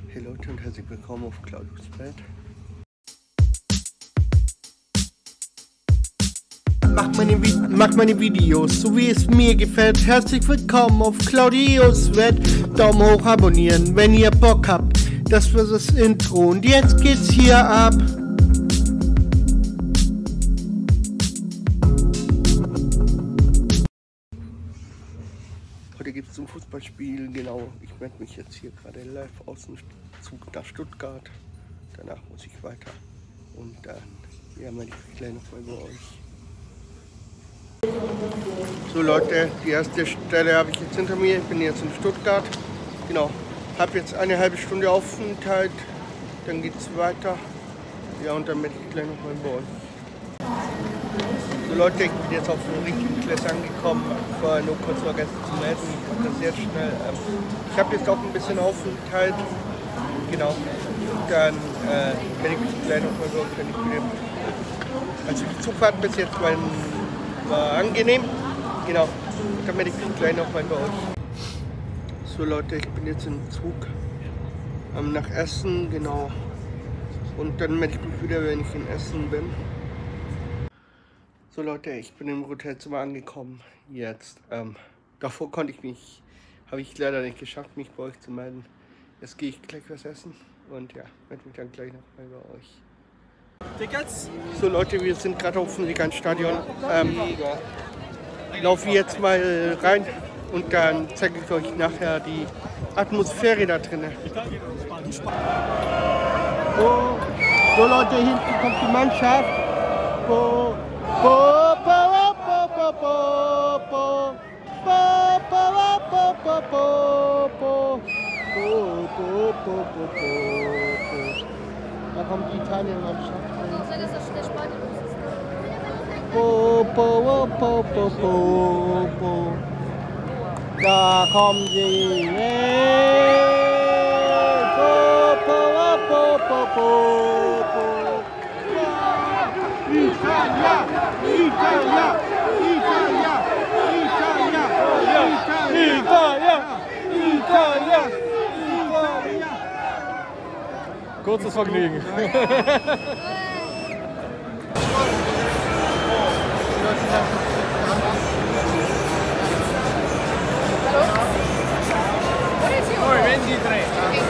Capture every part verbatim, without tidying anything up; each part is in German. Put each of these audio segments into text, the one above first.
Hey Leute und herzlich willkommen auf Claudius Welt. Macht meine, macht meine Videos, so wie es mir gefällt. Herzlich willkommen auf Claudius Welt. Daumen hoch, abonnieren, wenn ihr Bock habt. Das war das Intro und jetzt geht's hier ab. Heute gibt es ein Fußballspiel, genau. Ich melde mich jetzt hier gerade live aus dem Zug nach Stuttgart. Danach muss ich weiter und dann ja, melde ich mich gleich noch mal bei euch. So Leute, die erste Stelle habe ich jetzt hinter mir. Ich bin jetzt in Stuttgart. Genau, habe jetzt eine halbe Stunde Aufenthalt. Dann geht es weiter. Ja, und dann melde ich gleich noch mal bei euch. So Leute, ich bin jetzt auf dem richtigen Platz angekommen. Ich war nur kurz vergessen zu melden. Ich mache das sehr schnell. Ich habe jetzt auch ein bisschen Aufenthalt. Genau. Dann äh, werde ich mich gleich noch mal bei euch, wenn ich wieder. Also die Zugfahrt bis jetzt war, war angenehm. Genau. Dann werde ich mich gleich noch mal bei euch. So Leute, ich bin jetzt im Zug ähm, nach Essen. Genau. Und dann melde ich mich wieder, wenn ich in Essen bin. So Leute, ich bin im Hotelzimmer angekommen jetzt. Ähm, davor konnte ich mich, habe ich leider nicht geschafft, mich bei euch zu melden. Jetzt gehe ich gleich was essen und ja, melde mich dann gleich noch mal bei euch. Tickets? So Leute, wir sind gerade auf dem Regantstadion. Ähm, laufe jetzt mal rein und dann zeige ich euch nachher die Atmosphäre da drinnen. Oh, so Leute, hinten kommt die Mannschaft. Oh. Po, po, po, po, po, po, po, po, po, po, po, po, po, po, po. Da kommt die Italien-Mannschaft. Po, po, po, po, po, po. Da kommen sie. Po, po, po, po, po, po. Italia! Italia! Italia! Italia! Italia! Italia! Italia! Kurzes Vergnügen. Poi ventitré.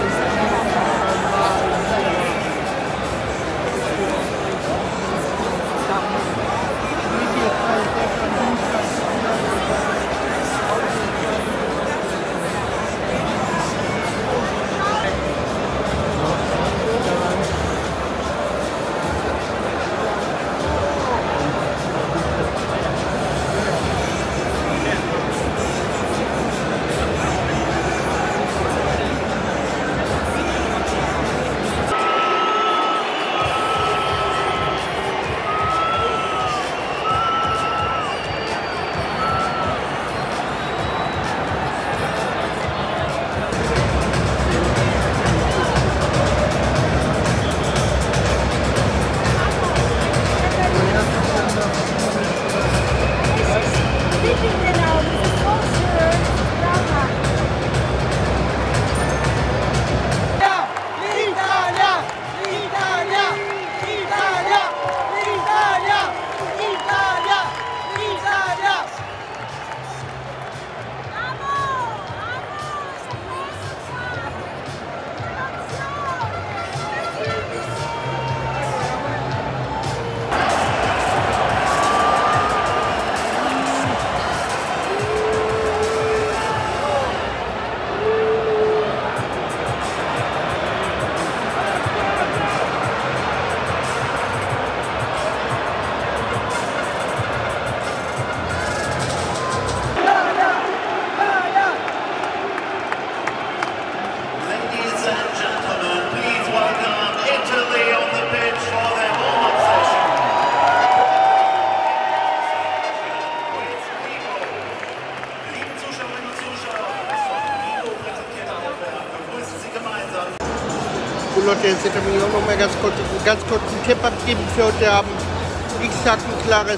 Leute, jetzt hätte ich auch noch mal ganz kurz, ganz kurz einen Tipp abgeben für heute Abend. Ich sag ein klares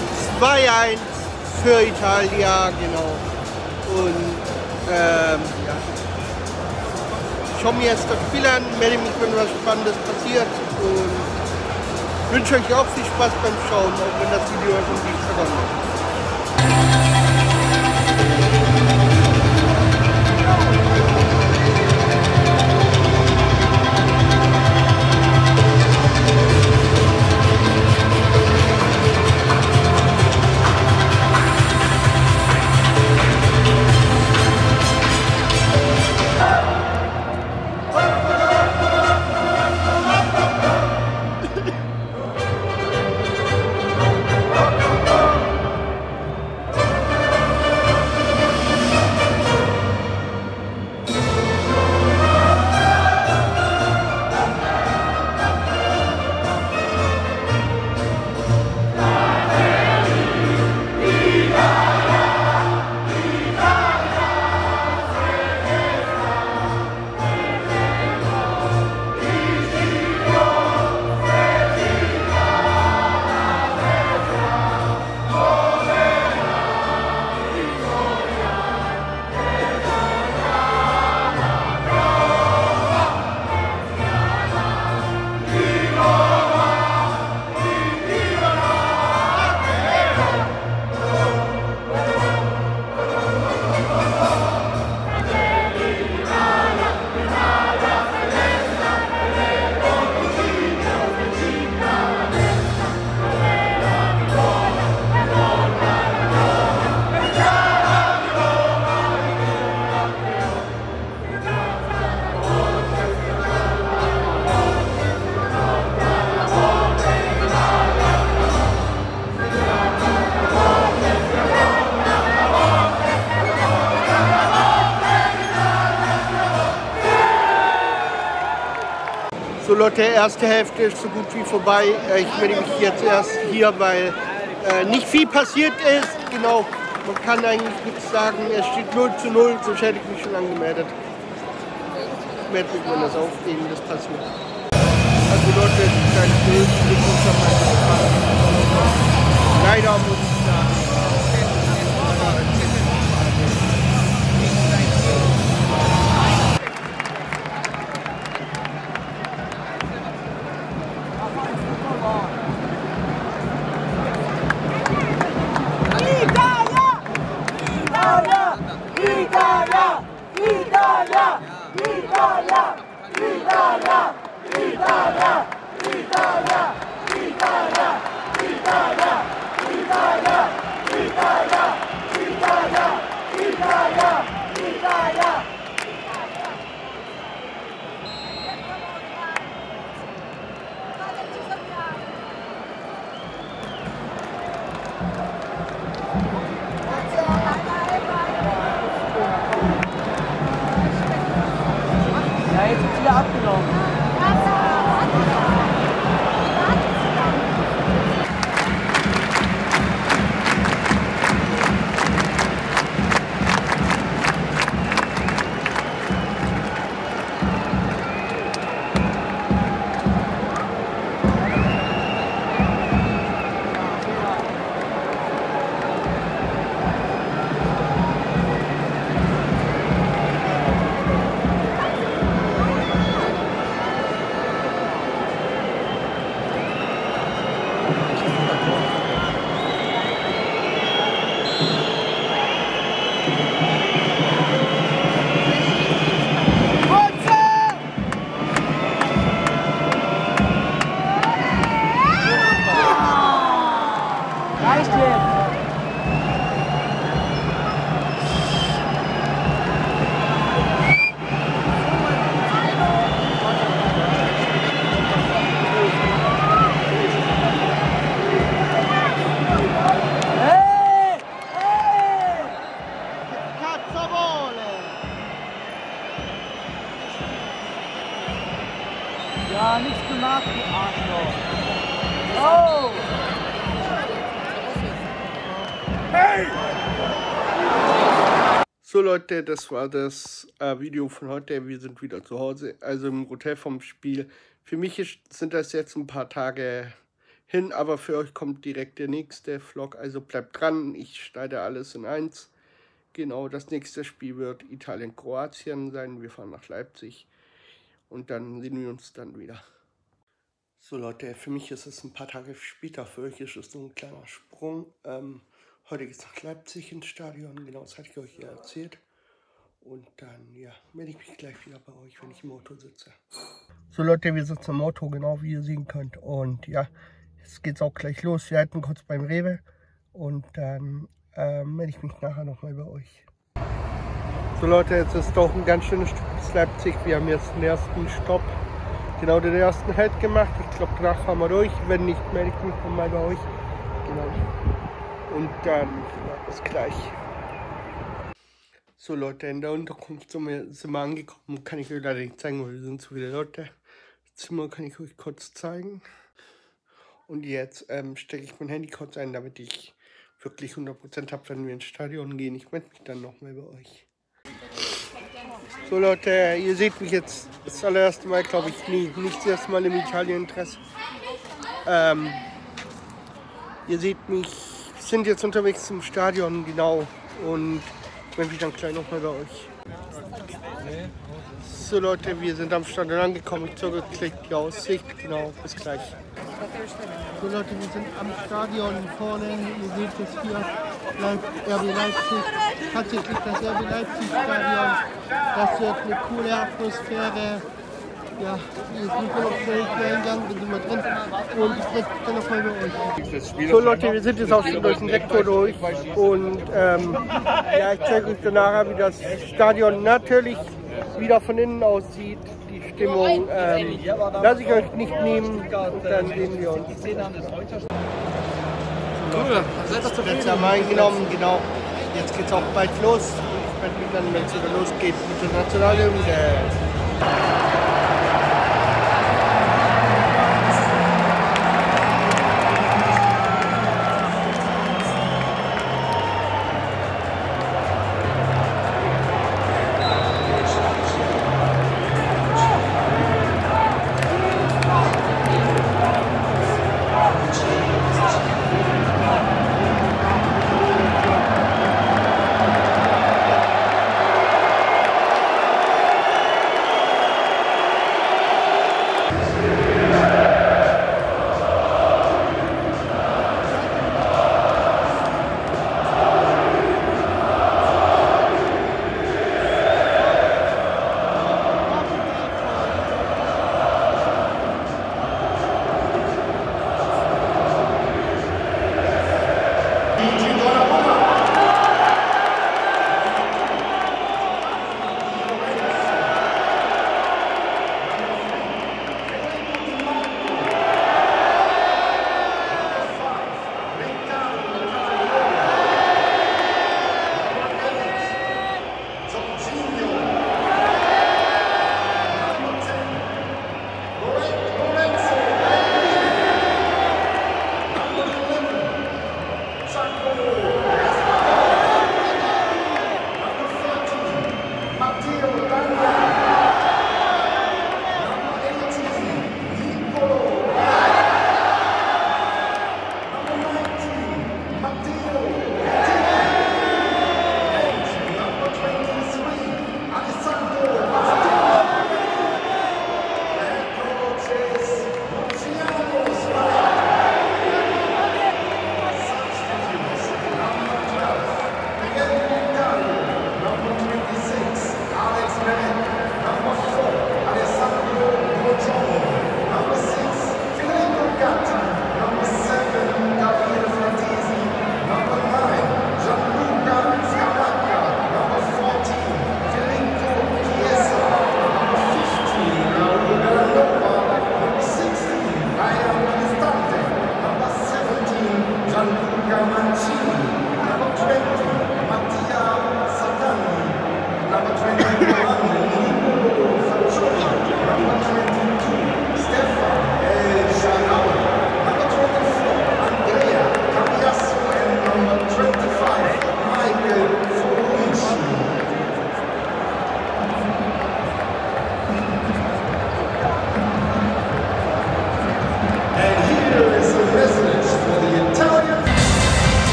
zwei eins für Italien, genau. Und ähm, ja. schaue mir jetzt das Spiel an, melde mich, wenn was Spannendes passiert und wünsche euch auch viel Spaß beim Schauen, auch wenn das Video schon Dienstag online ist. So Leute, erste Hälfte ist so gut wie vorbei. Ich melde mich jetzt erst hier, weil äh, nicht viel passiert ist. Genau, man kann eigentlich nichts sagen. Es steht null zu null, so hätte ich mich schon angemeldet. Ich melde mich, wenn das aufgehen, das passiert. Also Leute, das ist ein Bild, leider muss ich sagen. Ja, jetzt ist wieder abgelaufen. Ja, nichts gemacht, du Arschloch. Oh! Hey! So Leute, das war das äh, Video von heute. Wir sind wieder zu Hause, also im Hotel vom Spiel. Für mich ist, sind das jetzt ein paar Tage hin, aber für euch kommt direkt der nächste Vlog. Also bleibt dran, ich schneide alles in eins. Genau, das nächste Spiel wird Italien-Kroatien sein. Wir fahren nach Leipzig. und dann sehen wir uns dann wieder. So Leute, für mich ist es ein paar Tage später, für euch ist es so ein kleiner Sprung. Ähm, heute geht es nach Leipzig ins Stadion, genau das hatte ich euch ja erzählt. Und dann, ja, melde ich mich gleich wieder bei euch, wenn ich im Auto sitze. So Leute, wir sitzen im Auto, genau wie ihr sehen könnt. Und ja, jetzt geht's auch gleich los. Wir halten kurz beim Rewe und dann ähm, melde ich mich nachher nochmal bei euch. So Leute, jetzt ist doch ein ganz schönes Stück bis Leipzig. Wir haben jetzt den ersten Stopp, genau den ersten Halt gemacht. Ich glaube, danach fahren wir durch. Wenn nicht, melde ich mich nochmal bei euch. Genau. Und dann, ja, bis gleich. So Leute, in der Unterkunft sind wir, sind wir angekommen, kann ich euch leider nicht zeigen, weil wir sind zu viele Leute. Das Zimmer kann ich euch kurz zeigen. Und jetzt ähm, stecke ich mein Handy kurz ein, damit ich wirklich hundert Prozent habe, wenn wir ins Stadion gehen. Ich melde mich dann nochmal bei euch. So Leute, ihr seht mich jetzt das allererste Mal, glaube ich, nie, nicht das erste Mal im Italien-Interesse. Ähm, ihr seht mich, wir sind jetzt unterwegs zum Stadion, genau. Und ich melde mich dann gleich nochmal bei euch. So Leute, wir sind am Stadion angekommen. Ich zeige euch gleich die Aussicht. Genau, bis gleich. So Leute, wir sind am Stadion vorne. Ihr seht es hier, R B Leipzig. Tatsächlich das R B Leipzig Stadion. Das wird eine coole Atmosphäre. Ja, hier ist nicht noch schnell eingegangen, dann sind wir drin. Und ich melde mich dann nochmal bei euch. So Leute, wir sind jetzt auch schon durch den Sektor durch. Und ähm, ja, ich zeige euch danach, wie das Stadion natürlich wieder von innen aussieht. Die Stimmung ähm, lasse ich euch nicht nehmen. Und dann sehen wir uns. Cool, seid ihr zufrieden? Jetzt haben wir eingenommen, genau. Jetzt geht's auch bald los. Ich werde mich dann, wenn es wieder losgeht, mit der Nationalhymne.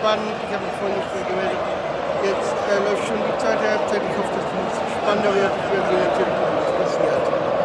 spannend. Ich habe mich vorhin nicht mehr gemeldet. Jetzt äh, läuft schon die zweite Halbzeit. Ich hoffe, dass es ein bisschen spannender wird. Ich werde sehen natürlich, was passiert.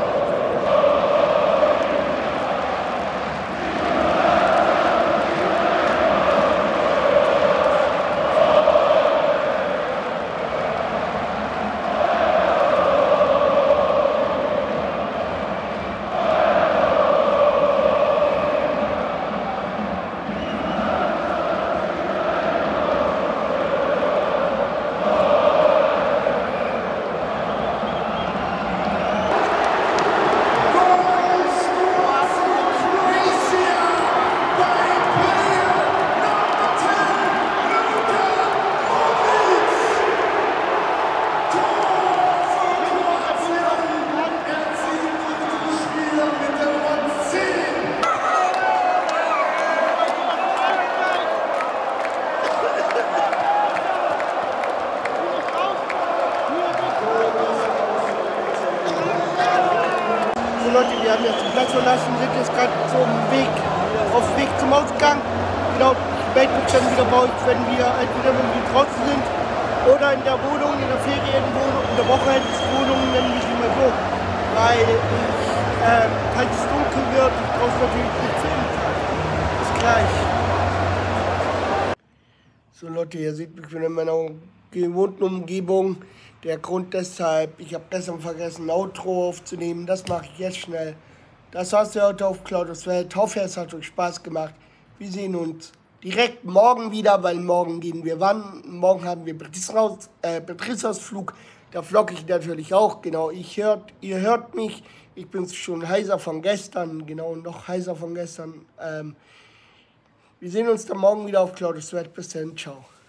Leute, wir haben jetzt den Platz verlassen, sind jetzt gerade so Weg, auf dem Weg zum Ausgang. Genau, ich melde mich dann wieder bei euch, wenn wir entweder wenn wir draußen sind oder in der Wohnung, in der Ferienwohnung, in der Wochenendswohnung, nennen wir sie mal so. Weil ich, äh, falls es dunkel wird, ich draußen natürlich nicht filmen kann. Bis gleich. So Leute, ihr seht mich wieder in meiner gewohnten Umgebung. Der Grund deshalb, ich habe gestern vergessen, ein Outro aufzunehmen. Das mache ich jetzt schnell. Das war's für heute auf Claudius Welt. Ich hoffe, es hat euch Spaß gemacht. Wir sehen uns direkt morgen wieder, weil morgen gehen wir wann? Morgen haben wir Betriebsaus, äh, Betriebsausflug. Da vlogge ich natürlich auch. Genau, ich hört, ihr hört mich. Ich bin schon heiser von gestern. Genau, noch heiser von gestern. Ähm, wir sehen uns dann morgen wieder auf Claudius Welt. Bis dann, ciao.